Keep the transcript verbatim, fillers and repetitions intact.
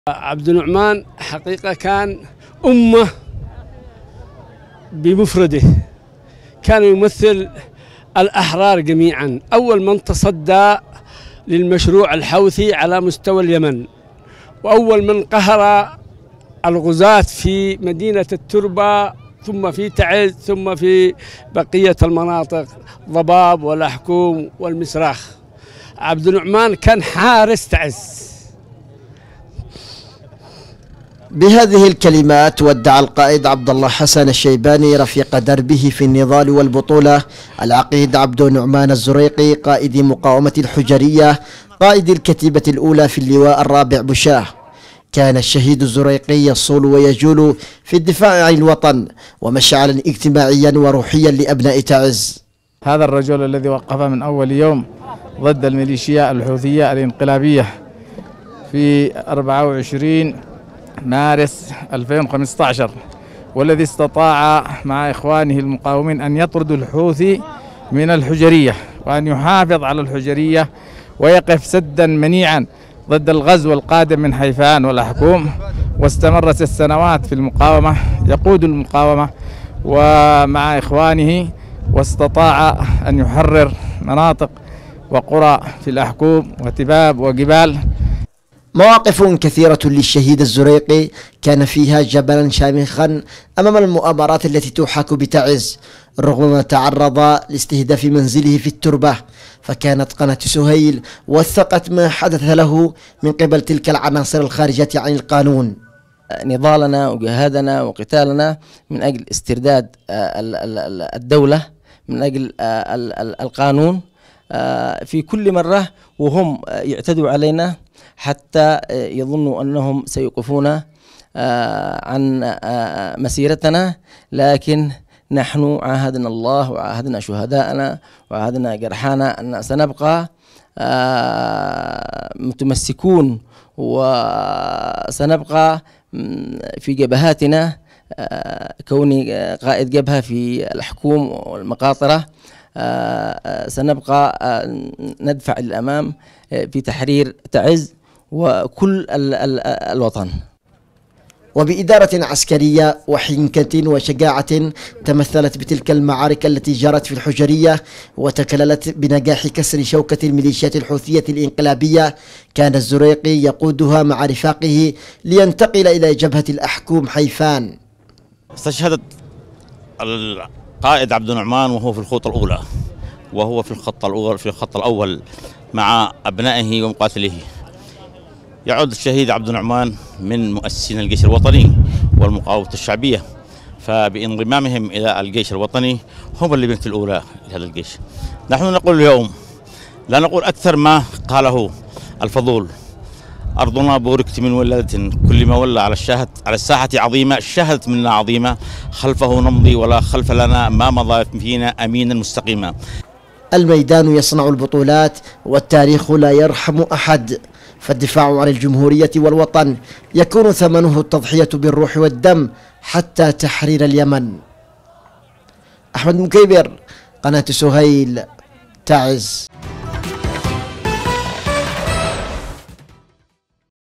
عبد النعمان حقيقة كان أمة بمفرده، كان يمثل الأحرار جميعا، أول من تصدى للمشروع الحوثي على مستوى اليمن، وأول من قهر الغزاة في مدينة التربة ثم في تعز ثم في بقية المناطق ضباب والأحكوم والمسراخ. عبد النعمان كان حارس تعز. بهذه الكلمات ودع القائد عبد الله حسن الشيباني رفيق دربه في النضال والبطولة العقيد عبد النعمان الزريقي قائد مقاومة الحجرية قائد الكتيبة الأولى في اللواء الرابع بشاه. كان الشهيد الزريقي يصول ويجول في الدفاع عن الوطن ومشعلا اجتماعيا وروحيا لأبناء تعز. هذا الرجل الذي وقف من أول يوم ضد الميليشيا الحوثية الانقلابية في أربعة وعشرين مارس ألفين وخمسة عشر، والذي استطاع مع إخوانه المقاومين أن يطردوا الحوثي من الحجرية وأن يحافظ على الحجرية ويقف سدا منيعا ضد الغزو القادم من حيفان والأحكوم. واستمر ست سنوات في المقاومة يقود المقاومة ومع إخوانه، واستطاع أن يحرر مناطق وقرى في الأحكوم وتباب وجبال. مواقف كثيرة للشهيد الزريقي كان فيها جبلا شامخا أمام المؤامرات التي توحك بتعز، رغم ما تعرض لاستهداف منزله في التربة، فكانت قناة سهيل وثقت ما حدث له من قبل تلك العناصر الخارجة عن القانون. نضالنا وجهادنا وقتالنا من أجل استرداد الدولة، من أجل القانون في كل مرة، وهم يعتدوا علينا حتى يظنوا أنهم سيوقفون عن مسيرتنا، لكن نحن عاهدنا الله وعاهدنا شهداءنا وعاهدنا جرحانا أن سنبقى متمسكون وسنبقى في جبهاتنا. كوني قائد جبهة في الحكوم والمقاطرة سنبقى ندفع للأمام في تحرير تعز وكل الوطن. وبإدارة عسكرية وحنكة وشجاعة تمثلت بتلك المعارك التي جرت في الحجرية وتكللت بنجاح كسر شوكة الميليشيات الحوثية الانقلابية. كان الزريقي يقودها مع رفاقه لينتقل إلى جبهة الأحكوم حيفان. استشهدت القائد عبد النعمان وهو في الخطة الأولى، وهو في الخط الأول في الخط الأول مع أبنائه ومقاتليه. يعود الشهيد عبد النعمان من مؤسسين الجيش الوطني والمقاومة الشعبية، فبانضمامهم إلى الجيش الوطني هم اللي بنت الأولى لهذا الجيش. نحن نقول اليوم، لا نقول أكثر ما قاله الفضول: أرضنا بوركت من ولادة، كل ما ولى على الشاهد على الساحة عظيمة، شهدت منا عظيمة، خلفه نمضي ولا خلف لنا، ما مضى فينا أمينا مستقيما. الميدان يصنع البطولات والتاريخ لا يرحم أحد، فالدفاع عن الجمهورية والوطن يكون ثمنه التضحية بالروح والدم حتى تحرير اليمن. أحمد مكيبر، قناة سهيل، تعز.